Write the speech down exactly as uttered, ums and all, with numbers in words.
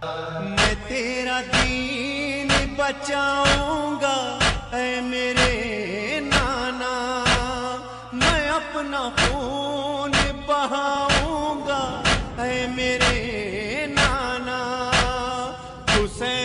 मैं तेरा दीन बचाऊंगा ऐ मेरे नाना, मैं अपना खून बहाऊंगा ऐ मेरे नाना। हुसैन